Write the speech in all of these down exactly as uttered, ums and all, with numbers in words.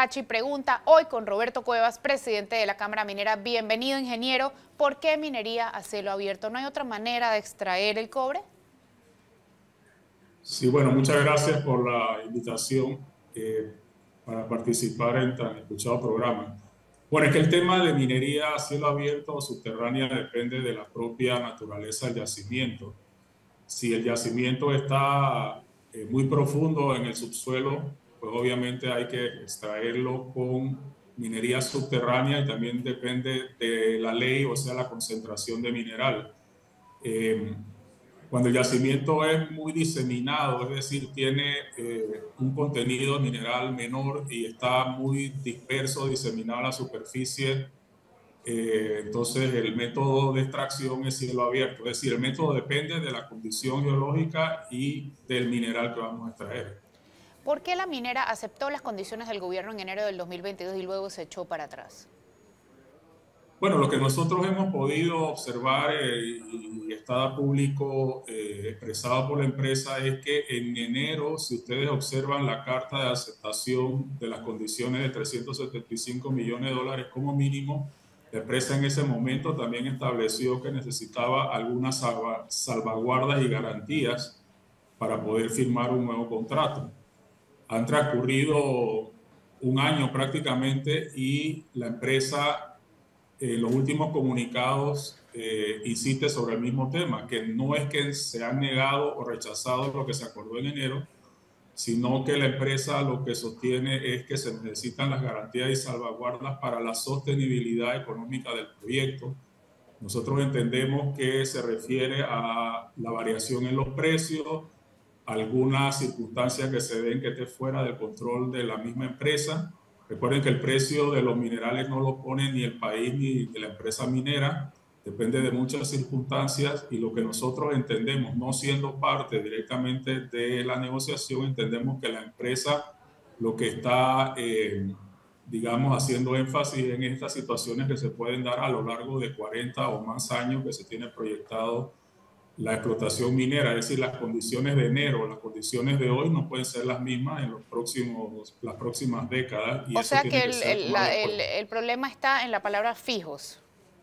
Hachi pregunta hoy con Roberto Cuevas, presidente de la Cámara Minera. Bienvenido, ingeniero. ¿Por qué minería a cielo abierto? ¿No hay otra manera de extraer el cobre? Sí, bueno, muchas gracias por la invitación eh, para participar en tan escuchado programa. Bueno, es que el tema de minería a cielo abierto o subterránea depende de la propia naturaleza del yacimiento. Si el yacimiento está eh, muy profundo en el subsuelo, pues obviamente hay que extraerlo con minería subterránea y también depende de la ley, o sea, la concentración de mineral. Eh, Cuando el yacimiento es muy diseminado, es decir, tiene eh, un contenido mineral menor y está muy disperso, diseminado a la superficie, eh, entonces el método de extracción es cielo abierto. Es decir, el método depende de la condición geológica y del mineral que vamos a extraer. ¿Por qué la minera aceptó las condiciones del gobierno en enero del dos mil veintidós y luego se echó para atrás? Bueno, lo que nosotros hemos podido observar eh, y, y está público eh, expresado por la empresa es que en enero, si ustedes observan la carta de aceptación de las condiciones de trescientos setenta y cinco millones de dólares como mínimo, la empresa en ese momento también estableció que necesitaba algunas salva, salvaguardas y garantías para poder firmar un nuevo contrato. Han transcurrido un año prácticamente y la empresa eh, los últimos comunicados eh, insiste sobre el mismo tema, que no es que se han negado o rechazado lo que se acordó en enero, sino que la empresa lo que sostiene es que se necesitan las garantías y salvaguardas para la sostenibilidad económica del proyecto. Nosotros entendemos que se refiere a la variación en los precios, algunas circunstancias que se den que esté fuera del control de la misma empresa. Recuerden que el precio de los minerales no lo pone ni el país ni de la empresa minera, depende de muchas circunstancias y lo que nosotros entendemos, no siendo parte directamente de la negociación, entendemos que la empresa lo que está, eh, digamos, haciendo énfasis en estas situaciones que se pueden dar a lo largo de cuarenta o más años que se tiene proyectado la explotación minera, es decir, las condiciones de enero, las condiciones de hoy no pueden ser las mismas en los próximos, las próximas décadas y O eso sea tiene que que el, ser el, tomado la- en el- cuenta. el problema está en la palabra fijos.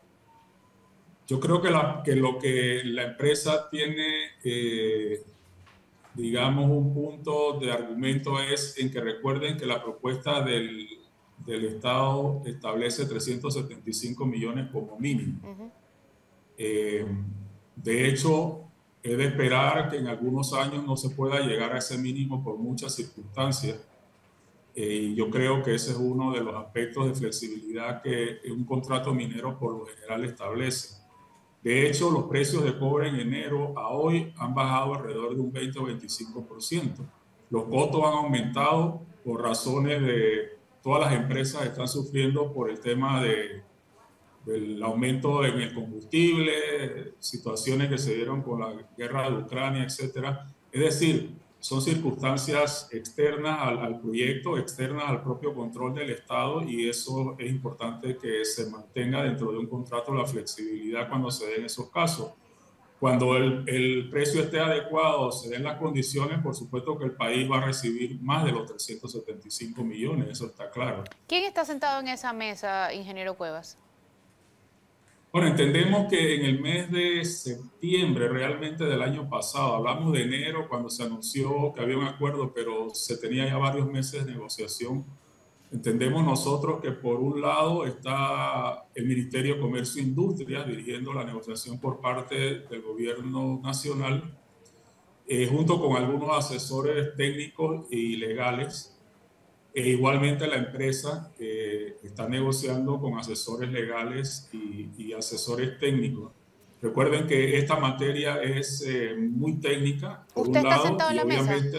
Yo creo que, la, que lo que la empresa tiene, eh, digamos, un punto de argumento es en que recuerden que la propuesta del, del Estado establece trescientos setenta y cinco millones como mínimo. Ujú. Eh, de hecho, es de esperar que en algunos años no se pueda llegar a ese mínimo por muchas circunstancias. Eh, y yo creo que ese es uno de los aspectos de flexibilidad que un contrato minero por lo general establece. De hecho, los precios de cobre en enero a hoy han bajado alrededor de un veinte o veinticinco por ciento. Los costos han aumentado por razones de todas las empresas están sufriendo por el tema de del aumento en el combustible, situaciones que se dieron con la guerra de Ucrania, etcétera. Es decir, son circunstancias externas al, al proyecto, externas al propio control del Estado y eso es importante que se mantenga dentro de un contrato la flexibilidad cuando se den esos casos. Cuando el, el precio esté adecuado, se den las condiciones, por supuesto que el país va a recibir más de los trescientos setenta y cinco millones, eso está claro. ¿Quién está sentado en esa mesa, ingeniero Cuevas? Bueno, entendemos que en el mes de septiembre realmente del año pasado, hablamos de enero cuando se anunció que había un acuerdo, pero se tenía ya varios meses de negociación. Entendemos nosotros que por un lado está el Ministerio de Comercio e Industria dirigiendo la negociación por parte del gobierno nacional, eh, junto con algunos asesores técnicos y legales. E igualmente la empresa eh, está negociando con asesores legales y, y asesores técnicos. Recuerden que esta materia es eh, muy técnica, por ¿Usted un está lado, sentado en y la mesa? obviamente,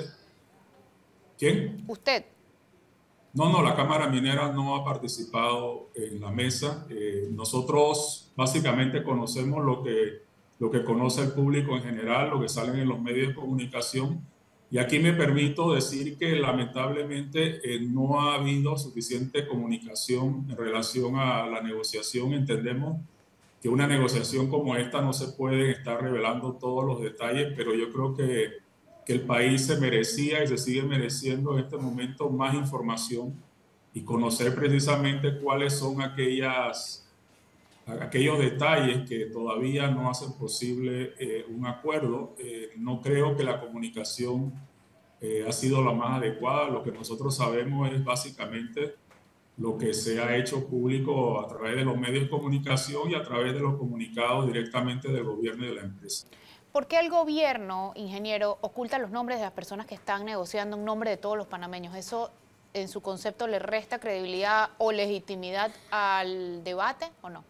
¿quién? Usted. No, no, la Cámara Minera no ha participado en la mesa. Eh, nosotros básicamente conocemos lo que, lo que conoce el público en general, lo que salen en los medios de comunicación. Y aquí me permito decir que lamentablemente eh, no ha habido suficiente comunicación en relación a la negociación. Entendemos que una negociación como esta no se puede estar revelando todos los detalles, pero yo creo que, que el país se merecía y se sigue mereciendo en este momento más información y conocer precisamente cuáles son aquellas, aquellos detalles que todavía no hacen posible eh, un acuerdo. Eh, no creo que la comunicación eh, ha sido la más adecuada. Lo que nosotros sabemos es básicamente lo que se ha hecho público a través de los medios de comunicación y a través de los comunicados directamente del gobierno y de la empresa. ¿Por qué el gobierno, ingeniero, oculta los nombres de las personas que están negociando en nombre de todos los panameños? ¿Eso, en su concepto, le resta credibilidad o legitimidad al debate o no?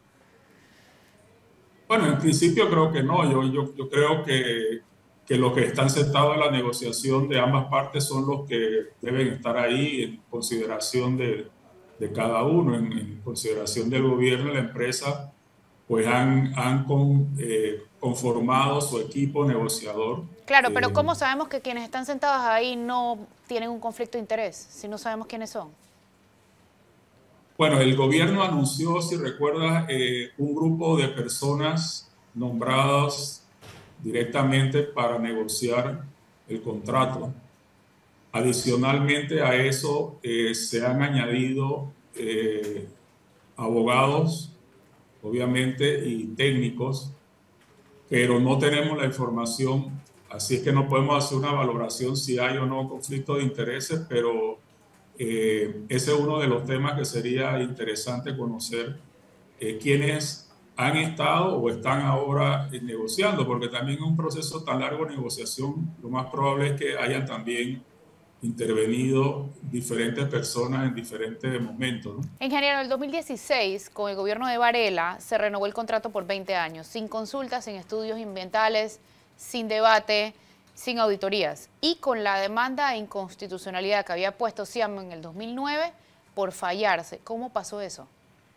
Bueno, en principio creo que no. Yo, yo, yo creo que, que los que están sentados en la negociación de ambas partes son los que deben estar ahí en consideración de, de cada uno, en, en consideración del gobierno y la empresa, pues han, han con, eh, conformado su equipo negociador. Claro, pero Eh, ¿cómo sabemos que quienes están sentados ahí no tienen un conflicto de interés, si no sabemos quiénes son? Bueno, el gobierno anunció, si recuerdas, eh, un grupo de personas nombradas directamente para negociar el contrato. Adicionalmente a eso, eh, se han añadido eh, abogados, obviamente, y técnicos, pero no tenemos la información, así es que no podemos hacer una valoración si hay o no conflicto de intereses, pero eh, ese es uno de los temas que sería interesante conocer, eh, quiénes han estado o están ahora eh, negociando, porque también en un proceso tan largo de negociación, lo más probable es que hayan también intervenido diferentes personas en diferentes momentos, ¿no? Ingeniero, en el dos mil dieciséis, con el gobierno de Varela, se renovó el contrato por veinte años, sin consultas, sin estudios ambientales, sin debate, sin auditorías. Y con la demanda de inconstitucionalidad que había puesto Ciam en el dos mil nueve por fallarse. ¿Cómo pasó eso?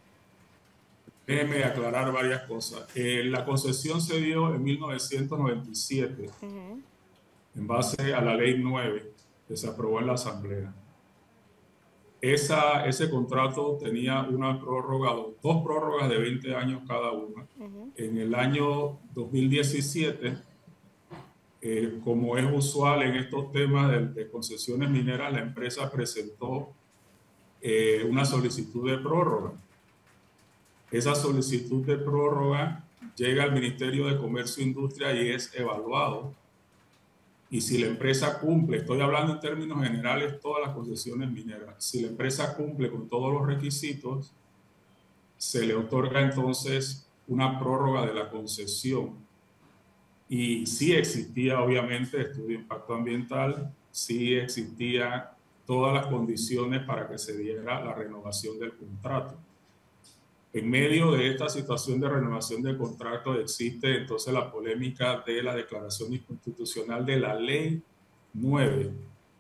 Déjeme aclarar varias cosas. Eh, la concesión se dio en mil novecientos noventa y siete, uh-huh, en base a la ley nueve que se aprobó en la Asamblea. Esa, ese contrato tenía una prórroga, dos prórrogas de veinte años cada una. Uh-huh. En el año dos mil diecisiete, eh, como es usual en estos temas de, de concesiones mineras, la empresa presentó eh, una solicitud de prórroga. Esa solicitud de prórroga llega al Ministerio de Comercio e Industria y es evaluado. Y si la empresa cumple, estoy hablando en términos generales, todas las concesiones mineras, si la empresa cumple con todos los requisitos, se le otorga entonces una prórroga de la concesión. Y sí existía, obviamente, estudio de impacto ambiental, sí existían todas las condiciones para que se diera la renovación del contrato. En medio de esta situación de renovación del contrato existe entonces la polémica de la declaración inconstitucional de la ley nueve.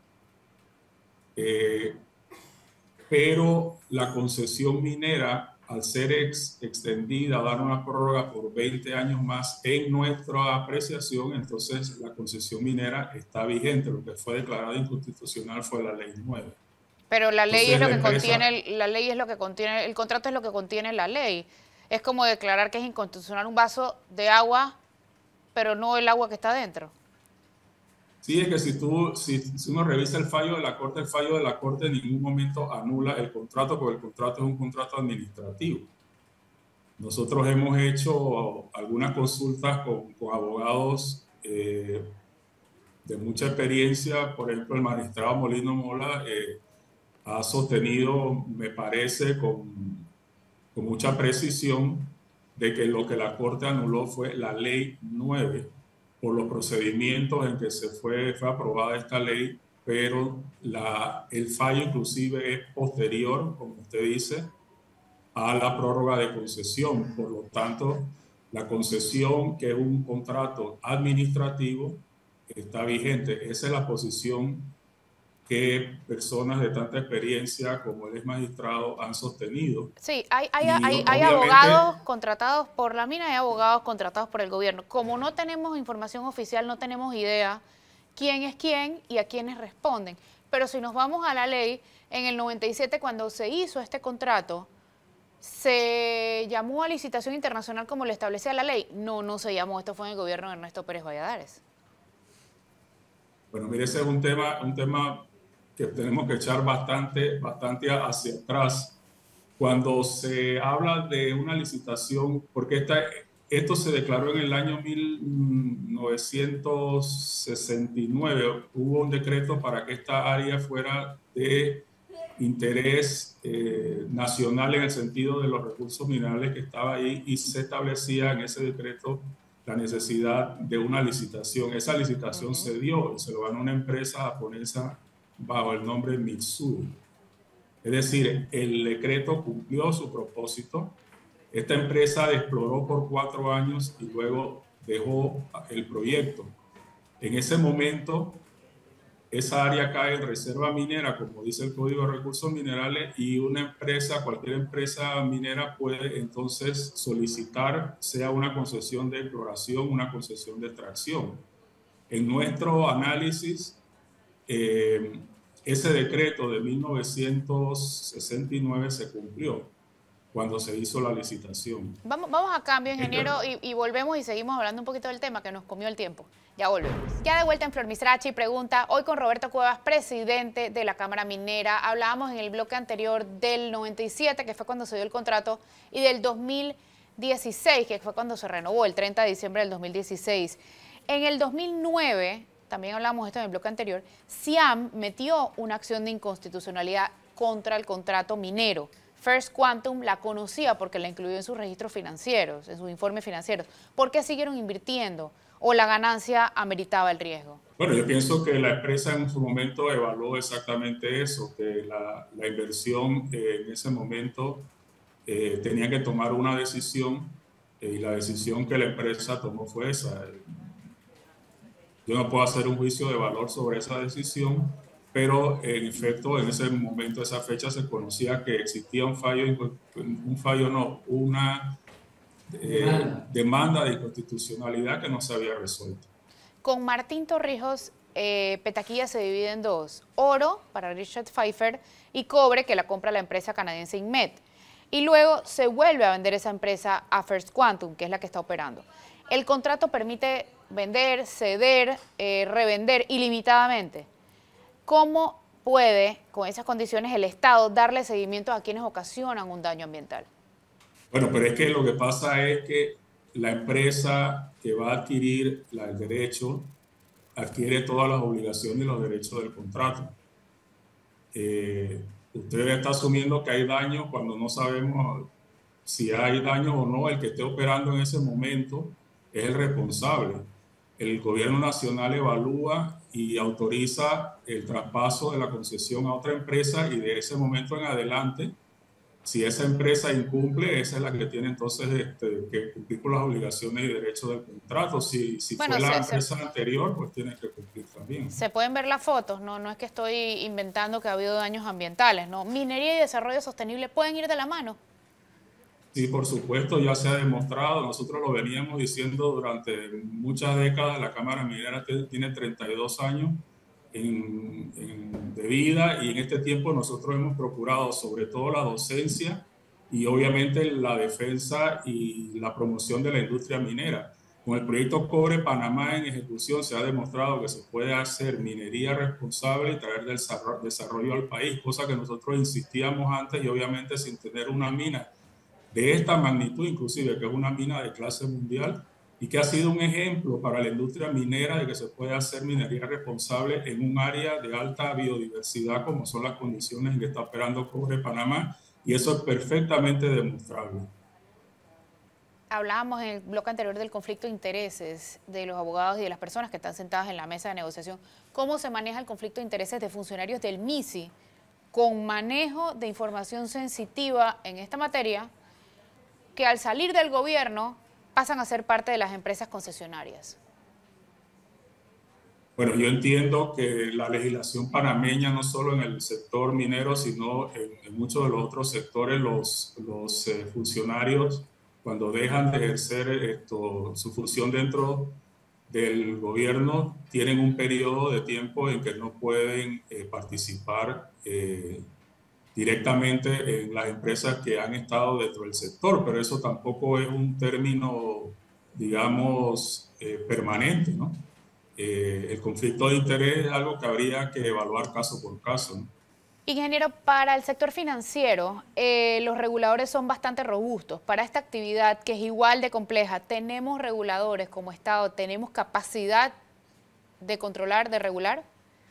Eh, pero la concesión minera, al ser ex, extendida, dar una prórroga por veinte años más, en nuestra apreciación, entonces la concesión minera está vigente. Lo que fue declarado inconstitucional fue la ley nueve. Pero la ley Entonces, es lo la que empresa, contiene, la ley es lo que contiene, el contrato es lo que contiene la ley. Es como declarar que es inconstitucional un vaso de agua, pero no el agua que está dentro. Sí, es que si, tú, si, si uno revisa el fallo de la Corte, el fallo de la Corte en ningún momento anula el contrato, porque el contrato es un contrato administrativo. Nosotros hemos hecho algunas consultas con, con abogados eh, de mucha experiencia. Por ejemplo, el magistrado Molino Mola eh, ha sostenido, me parece, con, con mucha precisión, de que lo que la Corte anuló fue la ley nueve, por los procedimientos en que se fue, fue aprobada esta ley, pero la, el fallo inclusive es posterior, como usted dice, a la prórroga de concesión. Por lo tanto, la concesión, que es un contrato administrativo, está vigente. Esa es la posición que personas de tanta experiencia como el ex magistrado han sostenido. Sí, hay, hay, hay, hay abogados contratados por la mina y abogados contratados por el gobierno. Como no tenemos información oficial, no tenemos idea quién es quién y a quiénes responden. Pero si nos vamos a la ley, en el noventa y siete, cuando se hizo este contrato, ¿se llamó a licitación internacional como le establecía la ley? No, no se llamó. Esto fue en el gobierno de Ernesto Pérez Valladares. Bueno, mire, ese es un tema, un tema que tenemos que echar bastante, bastante hacia atrás. Cuando se habla de una licitación, porque esta, esto se declaró en el año mil novecientos sesenta y nueve, hubo un decreto para que esta área fuera de interés eh, nacional en el sentido de los recursos minerales que estaba ahí, y se establecía en ese decreto la necesidad de una licitación. Esa licitación uh-huh. se dio y se lo ganó una empresa japonesa bajo el nombre Mitsui. Es decir, el decreto cumplió su propósito. Esta empresa exploró por cuatro años y luego dejó el proyecto. En ese momento, esa área cae en reserva minera, como dice el Código de Recursos Minerales, y una empresa, cualquier empresa minera puede entonces solicitar, sea una concesión de exploración, una concesión de extracción. En nuestro análisis, eh, ese decreto de mil novecientos sesenta y nueve se cumplió cuando se hizo la licitación. Vamos, vamos a cambio, ingeniero, y, y volvemos y seguimos hablando un poquito del tema que nos comió el tiempo. Ya volvemos. Ya de vuelta en Flor Mizrachi, pregunta, hoy con Roberto Cuevas, presidente de la Cámara Minera. Hablábamos en el bloque anterior del noventa y siete, que fue cuando se dio el contrato, y del dos mil dieciséis, que fue cuando se renovó, el treinta de diciembre del dos mil dieciséis. En el dos mil nueve... también hablamos de esto en el bloque anterior, Siam metió una acción de inconstitucionalidad contra el contrato minero. First Quantum la conocía porque la incluyó en sus registros financieros, en sus informes financieros. ¿Por qué siguieron invirtiendo? ¿O la ganancia ameritaba el riesgo? Bueno, yo pienso que la empresa en su momento evaluó exactamente eso, que la, la inversión eh, en ese momento eh, tenía que tomar una decisión eh, y la decisión que la empresa tomó fue esa. Yo no puedo hacer un juicio de valor sobre esa decisión, pero en efecto, en ese momento, esa fecha, se conocía que existía un fallo, un fallo no, una eh, demanda de inconstitucionalidad que no se había resuelto. Con Martín Torrijos, eh, Petaquilla se divide en dos: oro para Richard Pfeiffer y cobre, que la compra la empresa canadiense Inmet. Y luego se vuelve a vender esa empresa a First Quantum, que es la que está operando. El contrato permite vender, ceder, eh, revender ilimitadamente. ¿Cómo puede, con esas condiciones, el Estado darle seguimiento a quienes ocasionan un daño ambiental? Bueno, pero es que lo que pasa es que la empresa que va a adquirir la, el derecho adquiere todas las obligaciones y los derechos del contrato. Eh, usted está asumiendo que hay daño cuando no sabemos si hay daño o no. El que esté operando en ese momento es el responsable. El gobierno nacional evalúa y autoriza el traspaso de la concesión a otra empresa, y de ese momento en adelante, si esa empresa incumple, esa es la que tiene entonces este, que cumplir con las obligaciones y derechos del contrato. Si, si bueno, fue la se, empresa se, anterior, pues tiene que cumplir también. Se pueden ver las fotos, no, no es que estoy inventando que ha habido daños ambientales, ¿no? Minería y desarrollo sostenible pueden ir de la mano. Sí, por supuesto, ya se ha demostrado. Nosotros lo veníamos diciendo durante muchas décadas. La Cámara Minera tiene treinta y dos años en, en, de vida, y en este tiempo nosotros hemos procurado sobre todo la docencia y obviamente la defensa y la promoción de la industria minera. Con el proyecto Cobre Panamá en ejecución se ha demostrado que se puede hacer minería responsable y traer desarrollo al país, cosa que nosotros insistíamos antes, y obviamente sin tener una mina de esta magnitud, inclusive, que es una mina de clase mundial y que ha sido un ejemplo para la industria minera de que se puede hacer minería responsable en un área de alta biodiversidad como son las condiciones en que está operando Cobre Panamá, y eso es perfectamente demostrable. Hablábamos en el bloque anterior del conflicto de intereses de los abogados y de las personas que están sentadas en la mesa de negociación. ¿Cómo se maneja el conflicto de intereses de funcionarios del M I S I con manejo de información sensitiva en esta materia, que al salir del gobierno pasan a ser parte de las empresas concesionarias? Bueno, yo entiendo que la legislación panameña, no solo en el sector minero, sino en, en muchos de los otros sectores, los, los eh, funcionarios, cuando dejan de ejercer esto, su función dentro del gobierno, tienen un periodo de tiempo en que no pueden eh, participar eh, directamente en las empresas que han estado dentro del sector, pero eso tampoco es un término, digamos, eh, permanente, ¿no? eh, el conflicto de interés es algo que habría que evaluar caso por caso, ¿no? Ingeniero, para el sector financiero, eh, los reguladores son bastante robustos. Para esta actividad, que es igual de compleja, ¿tenemos reguladores como Estado? ¿Tenemos capacidad de controlar, de regular?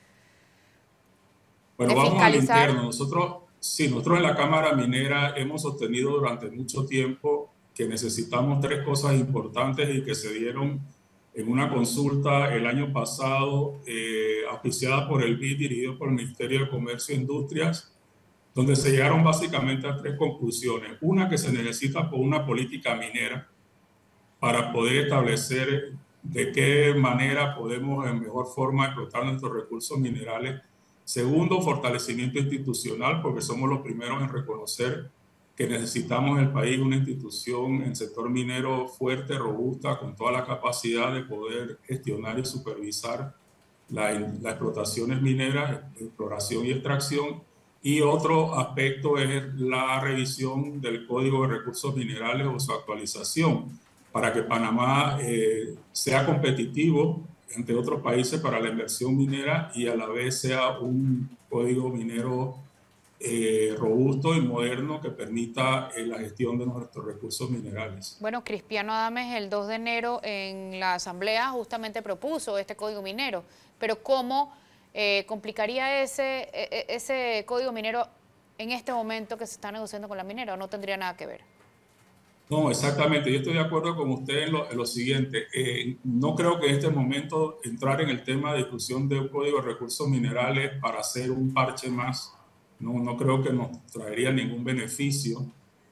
Bueno, ¿De vamos al fiscalizar? interno. Nosotros, sí, nosotros en la Cámara Minera hemos sostenido durante mucho tiempo que necesitamos tres cosas importantes y que se dieron en una consulta el año pasado, eh, auspiciada por el B I D, dirigido por el Ministerio de Comercio e Industrias, donde se llegaron básicamente a tres conclusiones. Una, que se necesita por una política minera para poder establecer de qué manera podemos en mejor forma explotar nuestros recursos minerales. Segundo, fortalecimiento institucional, porque somos los primeros en reconocer que necesitamos en el país una institución en el sector minero fuerte, robusta, con toda la capacidad de poder gestionar y supervisar la, las explotaciones mineras, exploración y extracción. Y otro aspecto es la revisión del Código de Recursos Minerales o su actualización, para que Panamá eh, sea competitivo entre otros países para la inversión minera y a la vez sea un código minero eh, robusto y moderno que permita eh, la gestión de nuestros recursos minerales. Bueno, Cristiano Adames el dos de enero en la Asamblea justamente propuso este código minero, pero ¿cómo eh, complicaría ese, ese código minero en este momento que se está negociando con la minera, o no tendría nada que ver? No, exactamente. Yo estoy de acuerdo con usted en lo, en lo siguiente. Eh, no creo que en este momento entrar en el tema de discusión de un código de recursos minerales para hacer un parche más, no, no creo que nos traería ningún beneficio.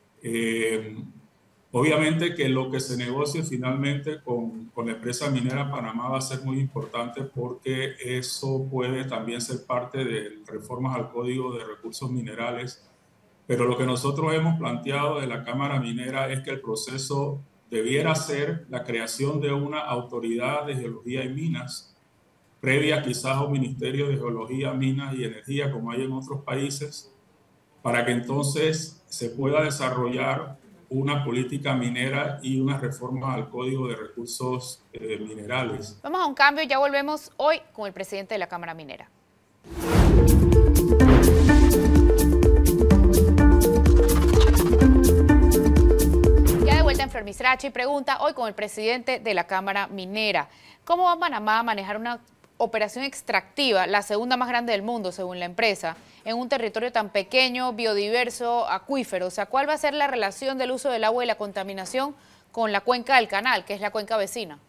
Eh, obviamente que lo que se negocie finalmente con, con la empresa minera Panamá va a ser muy importante, porque eso puede también ser parte de reformas al Código de Recursos Minerales. Pero lo que nosotros hemos planteado de la Cámara Minera es que el proceso debiera ser la creación de una autoridad de geología y minas, previa quizás a un Ministerio de Geología, Minas y Energía, como hay en otros países, para que entonces se pueda desarrollar una política minera y unas reformas al Código de Recursos eh, Minerales. Vamos a un cambio y ya volvemos hoy con el presidente de la Cámara Minera. Enfer Misrachi pregunta hoy con el presidente de la Cámara Minera: ¿cómo va Panamá a manejar una operación extractiva, la segunda más grande del mundo según la empresa, en un territorio tan pequeño, biodiverso, acuífero? O sea, ¿cuál va a ser la relación del uso del agua y la contaminación con la cuenca del canal, que es la cuenca vecina?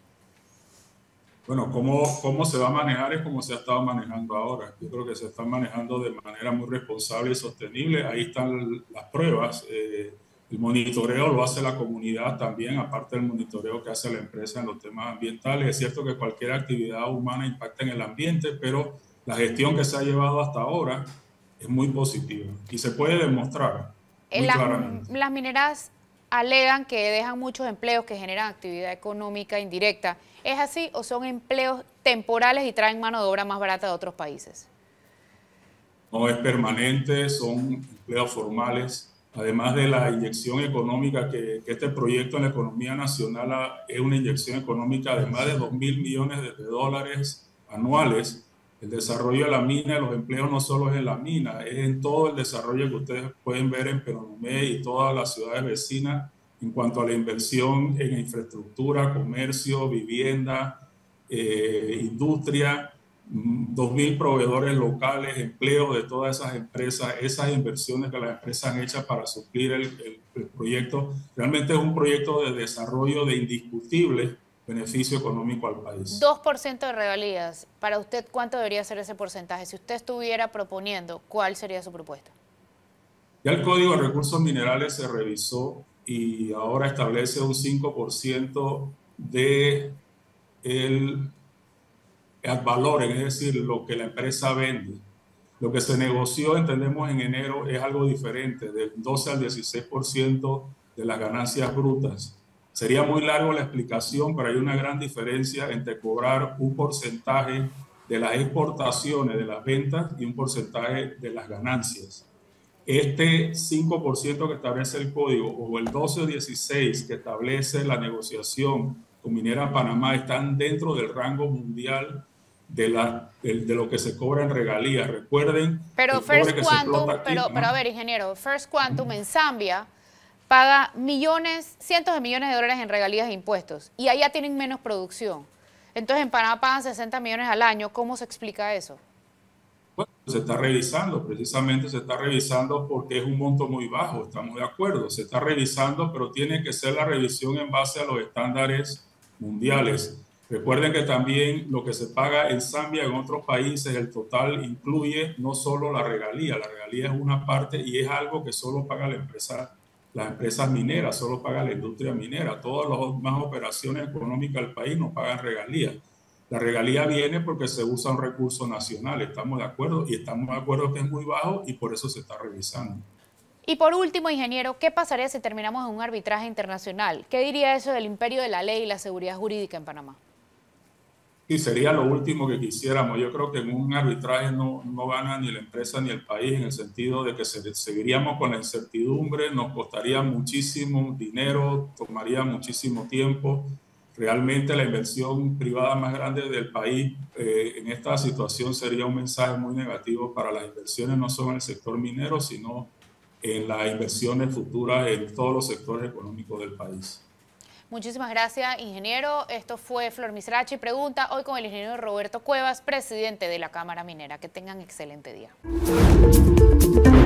Bueno, ¿cómo, cómo se va a manejar? Es como se ha estado manejando ahora. Yo creo que se está manejando de manera muy responsable y sostenible. Ahí están las pruebas. Eh, El monitoreo lo hace la comunidad también, aparte del monitoreo que hace la empresa en los temas ambientales. Es cierto que cualquier actividad humana impacta en el ambiente, pero la gestión que se ha llevado hasta ahora es muy positiva y se puede demostrar muy las, claramente. Las mineras alegan que dejan muchos empleos que generan actividad económica indirecta. ¿Es así o son empleos temporales y traen mano de obra más barata de otros países? No es permanente, son empleos formales. Además de la inyección económica que, que este proyecto en la economía nacional ha, es una inyección económica de más de dos mil millones de, de dólares anuales. El desarrollo de la mina, los empleos no solo es en la mina, es en todo el desarrollo que ustedes pueden ver en Penonomé y todas las ciudades vecinas en cuanto a la inversión en infraestructura, comercio, vivienda, eh, industria. dos mil proveedores locales, empleos de todas esas empresas, esas inversiones que las empresas han hecho para suplir el, el, el proyecto. Realmente es un proyecto de desarrollo de indiscutible beneficio económico al país. dos por ciento de regalías. Para usted, ¿cuánto debería ser ese porcentaje? Si usted estuviera proponiendo, ¿cuál sería su propuesta? Ya el Código de Recursos Minerales se revisó y ahora establece un cinco por ciento de el ad valorem, es decir, lo que la empresa vende. Lo que se negoció, entendemos, en enero es algo diferente, del doce al dieciséis por ciento de las ganancias brutas. Sería muy largo la explicación, pero hay una gran diferencia entre cobrar un porcentaje de las exportaciones, de las ventas, y un porcentaje de las ganancias. Este cinco por ciento que establece el código o el doce o dieciséis que establece la negociación con Minera Panamá están dentro del rango mundial de, la, de, de lo que se cobra en regalías. Recuerden pero el First cobre que se Quantum, explota aquí, pero, ¿no? pero a ver, ingeniero, First Quantum en Zambia paga millones, cientos de millones de dólares en regalías e impuestos, y allá tienen menos producción. Entonces en Panamá pagan sesenta millones al año. ¿Cómo se explica eso? Bueno, se está revisando, precisamente se está revisando porque es un monto muy bajo, estamos de acuerdo, se está revisando, pero tiene que ser la revisión en base a los estándares mundiales. Recuerden que también lo que se paga en Zambia y en otros países, el total incluye no solo la regalía, la regalía es una parte y es algo que solo paga la empresa, las empresas mineras, solo paga la industria minera. Todas las demás operaciones económicas del país no pagan regalías. La regalía viene porque se usa un recurso nacional, estamos de acuerdo, y estamos de acuerdo que es muy bajo y por eso se está revisando. Y por último, ingeniero, ¿qué pasaría si terminamos en un arbitraje internacional? ¿Qué diría eso del imperio de la ley y la seguridad jurídica en Panamá? Sí, sería lo último que quisiéramos. Yo creo que en un arbitraje no, no gana ni la empresa ni el país, en el sentido de que se, seguiríamos con la incertidumbre, nos costaría muchísimo dinero, tomaría muchísimo tiempo. Realmente la inversión privada más grande del país eh, en esta situación sería un mensaje muy negativo para las inversiones, no solo en el sector minero, sino en las inversiones futuras en todos los sectores económicos del país. Muchísimas gracias, ingeniero. Esto fue Flor Misrachi Pregunta, hoy con el ingeniero Roberto Cuevas, presidente de la Cámara Minera. Que tengan excelente día.